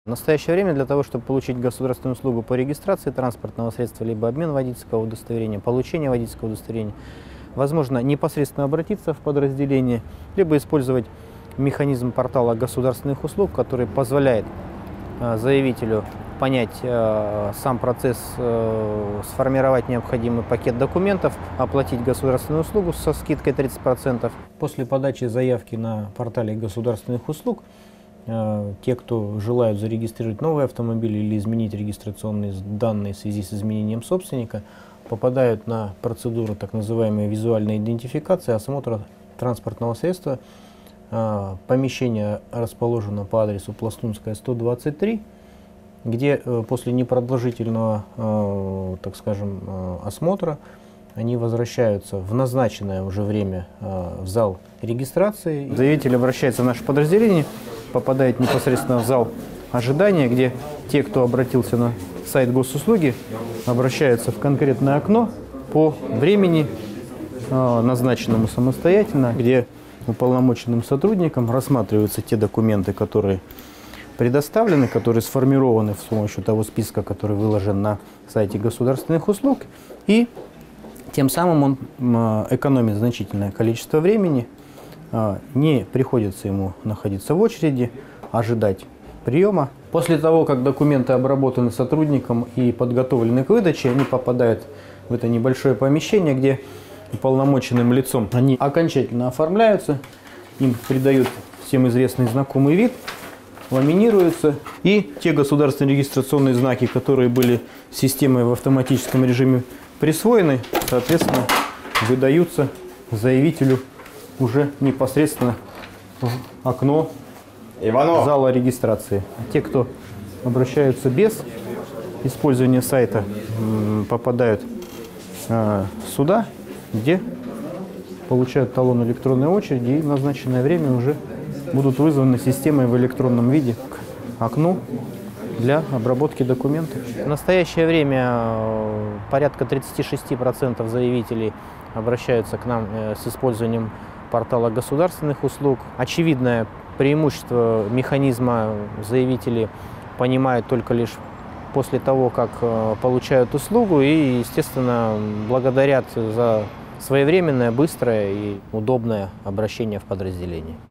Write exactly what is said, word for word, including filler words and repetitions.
В настоящее время для того, чтобы получить государственную услугу по регистрации транспортного средства, либо обмен водительского удостоверения, получение водительского удостоверения, возможно непосредственно обратиться в подразделение, либо использовать механизм портала государственных услуг, который позволяет э, заявителю понять э, сам процесс, э, сформировать необходимый пакет документов, оплатить государственную услугу со скидкой тридцать процентов. После подачи заявки на портале государственных услуг, э, те, кто желают зарегистрировать новый автомобиль или изменить регистрационные данные в связи с изменением собственника, попадают на процедуру так называемой визуальной идентификации, осмотра транспортного средства. Э, помещение расположено по адресу Пластунская, сто двадцать три. Где э, после непродолжительного, э, так скажем, э, осмотра они возвращаются в назначенное уже время э, в зал регистрации. Заявитель обращается в наше подразделение, попадает непосредственно в зал ожидания, где те, кто обратился на сайт госуслуги, обращаются в конкретное окно по времени, э, назначенному самостоятельно, где уполномоченным сотрудникам рассматриваются те документы, которые предоставлены, которые сформированы с помощью того списка, который выложен на сайте государственных услуг, и тем самым он экономит значительное количество времени, не приходится ему находиться в очереди, ожидать приема. После того, как документы обработаны сотрудником и подготовлены к выдаче, они попадают в это небольшое помещение, где уполномоченным лицом они окончательно оформляются, им придают всем известный знакомый вид, ламинируются, и те государственные регистрационные знаки, которые были системой в автоматическом режиме присвоены, соответственно, выдаются заявителю уже непосредственно в окно Иванов. Зала регистрации. Те, кто обращаются без использования сайта, попадают э, сюда, где получают талон электронной очереди, и в назначенное время уже будут вызваны системой в электронном виде к окну для обработки документов. В настоящее время порядка тридцати шести процентов заявителей обращаются к нам с использованием портала государственных услуг. Очевидное преимущество механизма заявители понимают только лишь после того, как получают услугу, и, естественно, благодарят за своевременное, быстрое и удобное обращение в подразделении.